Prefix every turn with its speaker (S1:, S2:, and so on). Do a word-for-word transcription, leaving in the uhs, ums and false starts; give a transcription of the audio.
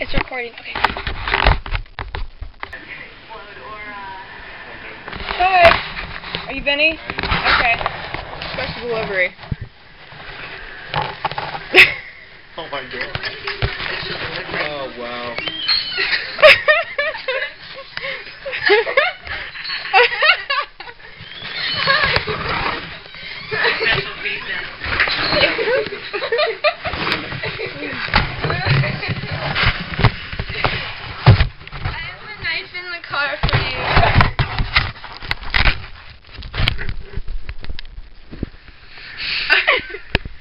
S1: It's recording. Okay. Hi. Are you Vinnie? Okay. Special delivery.
S2: Oh my god. Oh wow.